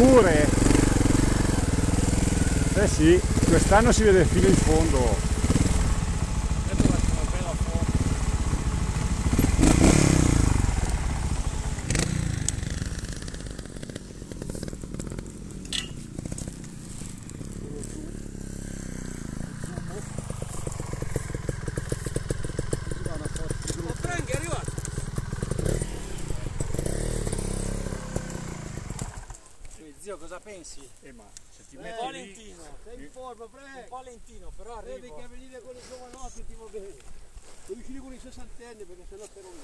pure. Eh sì, quest'anno si vede fino in fondo. Zio, cosa pensi? Ma se ti metti Valentino, sei in forma, un po' lentino, però devi arrivo. che venire con i giovanotti ti va bene. Devi uscire con i sessantenni perché sennò te non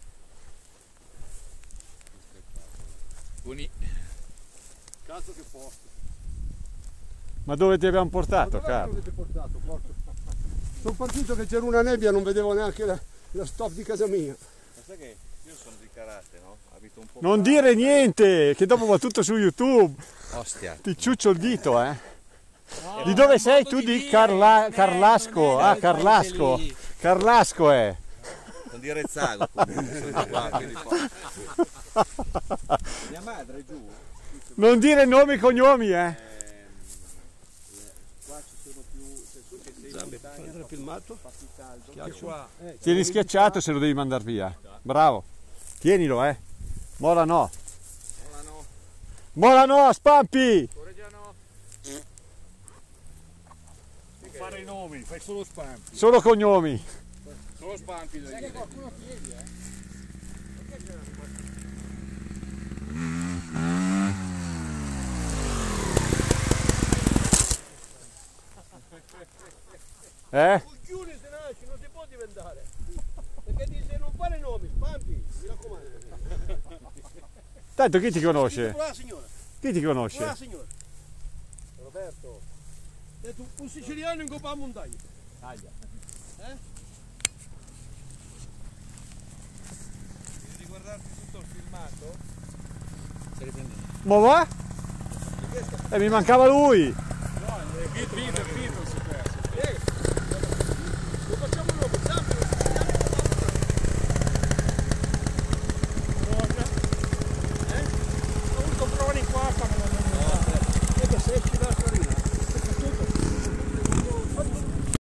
Buoni. Cazzo che posto. Ma dove ti abbiamo portato, Carlo? Dove ti portato? Porto. Sono partito che c'era una nebbia, non vedevo neanche la stop di casa mia. Ma sai che io sono di carattere, no? Abito un po'. Non dire niente, che dopo va tutto su YouTube. Ostia. Ti ciuccio il dito, eh. No, Di dove è un sei modo tu? Di dire, Carlasco. non è Ah, del Carlasco. paese lì. Carlasco è. Non dire Rezzago. Sono qua, quindi poi. Mia madre è giù. Non dire nomi e cognomi, Qua ci sono più. Se tu che sei in montagna, Era filmato? fa più caldo. Che qua. Tieni schiacciato se lo devi mandare via. Bravo. Tienilo, eh. Mola no. Mola no. Mola no, Spampi. Correggiano. Non fare i nomi, fai solo spampi. Solo cognomi. Solo spampi. Sai che qualcuno chiede, eh? Cucchione se nasci, non si può diventare. Perché dice non fare nomi, spampi, mi raccomando. Tanto chi ti conosce? Qua la signora. Chi ti Qua la conosce? signora. Roberto. E tu, un siciliano in Coppa Montagna. Devi guardarti tutto il filmato? Ma va? Mi mancava lui. Lo facciamo